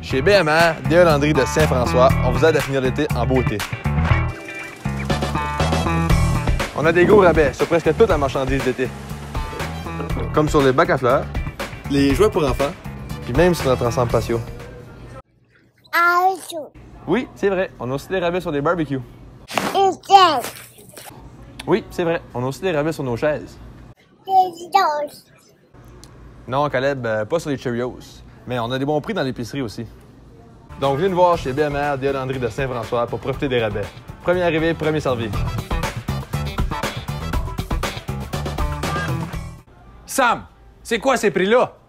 Chez BMR, Déa Landry de Saint-François, on vous aide à finir l'été en beauté. On a des gros rabais sur presque toute la marchandise d'été. Comme sur les bacs à fleurs, les jouets pour enfants, puis même sur notre ensemble patio. Oui, c'est vrai, on a aussi des rabais sur des barbecues. Oui, c'est vrai, on a aussi des rabais sur nos chaises. Non, Caleb, pas sur les Cheerios. Mais on a des bons prix dans l'épicerie aussi. Donc, venez nous voir chez BMR, Déa Landry de Saint-François pour profiter des rabais. Premier arrivé, premier servi. Sam, c'est quoi ces prix-là?